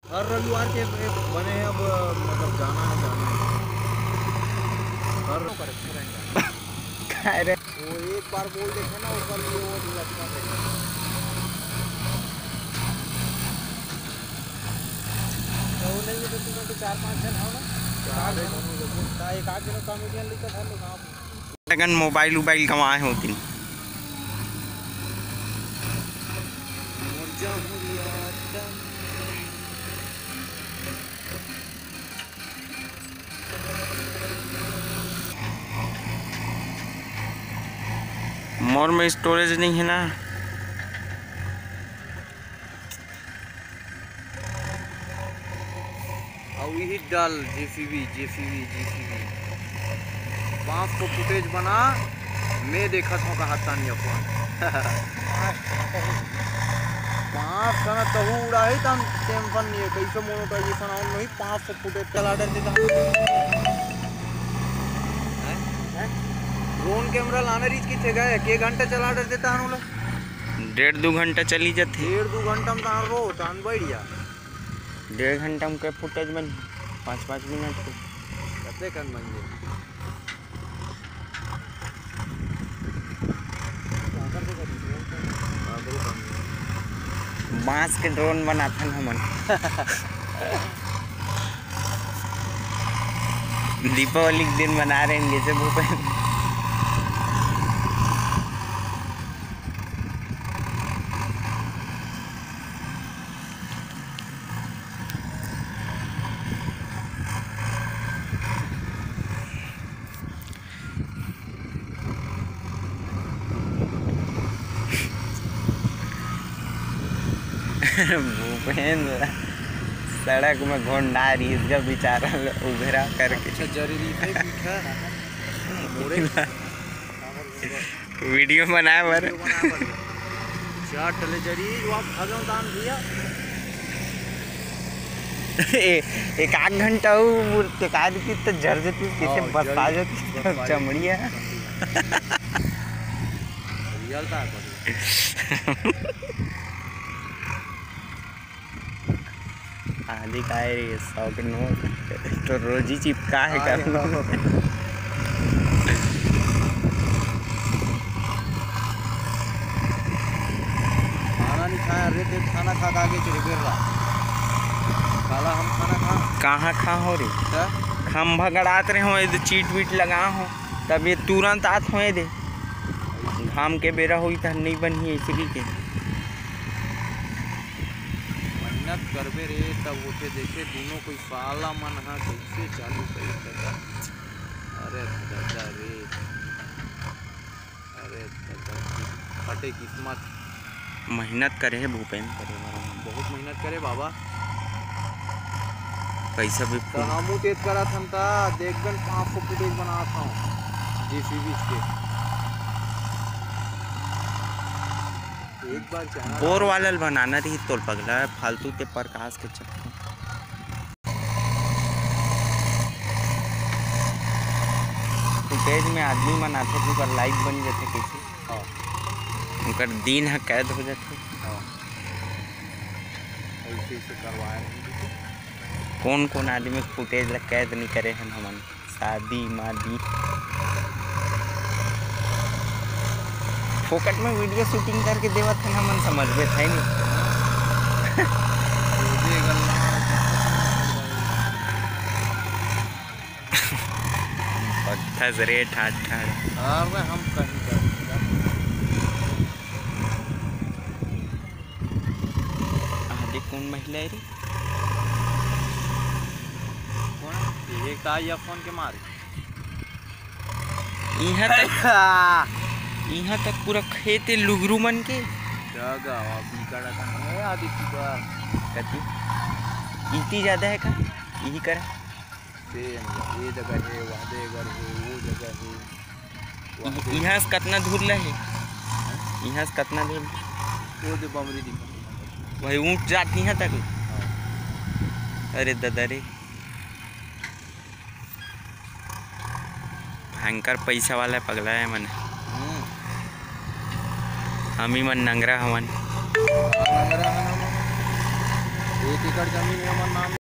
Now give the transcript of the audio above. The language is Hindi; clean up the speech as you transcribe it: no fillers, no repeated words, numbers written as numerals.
हर रविवार के बने हैं अब, मतलब जाना है हर अरे वो एक बार बोल देखे ना ऊपर लिए वो लक्ष्मण देखे तो नहीं तो तुम तो 4-5 जन हो ना, 4 जन एक आध जन कॉमेडियन लेकर था लोग आप लगन मोबाइल कमाए होती मोर में स्टोरेज नहीं है ना। यही डाल जेसीबी 5 को फुटेज बना मैं देखा था कहा नहीं अपन 5 का तहु उड़ा है तम टेंशन नहीं है कैसे मोनेटाइजेशन ऑन नहीं 500 फुटेज चला डर देता ड्रोन कैमरा लाना रीच की थे गए 1 घंटा चला डर देता है 1.5-2 घंटा चली जाती 1.5-2 घंटा में तार रो तान बढ़िया 1.5 घंटा में के फुटेज बन 5-5 मिनट के कते कन बन जाए बांस के ड्रोन बनाते हैं हमन दीपावली के दिन बना रहे हैं जैसे भूपेन भूपेंद्र सड़क में घोंडा रही इसका बेचारा उभरा करके वीडियो बनाए बर एक आध घंटा तो जर जाती कैसे बता जाती चमड़िया आदि का 100 के नोट तो रोज ही चिपका है कर खाना नहीं खाया रे देख खाना खा के आगे चले गिर रहा काला हम खाना कहाँ खा हो रे हम भगड़ात रहे हो इधर चीट वीट लगा हो तब ये तुरंत आत हो दे घाम के बेरा हुई तो नहीं बनी इसलिए के मेहनत करबे रे तब उठे देखे दोनों कोई साला मन हा कैसे चालू करी दादा अरे दादा रे अरे दादा फटे किस्मत मेहनत करे है भूपेंद्र करे बहुत मेहनत करे बाबा पैसा भी हमू तेज करा था देखबन 500 फुटेज बना था जेसीबी के एक बार बोर वाला बनाना रही तो पगला फालतू के प्रकाश के चक्कर फुटेज में आदमी बनाते थे लाइक बन जाते कैसे उनका दिन है कैद हो जाते ऐसे करवाए कौन आदमी फुटेज कैद नहीं करे हैं हमन शादी मादी फोकट में वीडियो शूटिंग करके देवा थे ना मन समझ में था नहीं पत्थर रे ठाठ हम कहीं आदि कौन महिला रे एक फोन के मारे यहाँ तक पूरा खेत लुगरू मन के कति इतनी ज्यादा है का यही करा ये जगह है वहाँ घर है वो जगह है यहाँ से कितना दूर है यहाँ से कितना दूर वो जो बमरी दिखा वही ऊँट जाती यहाँ तक अरे दादा रे भयंकर पैसा वाला पगला है मन हम ही मन नंगरा हवन 1 एकड़ जमीन है हमार नाम।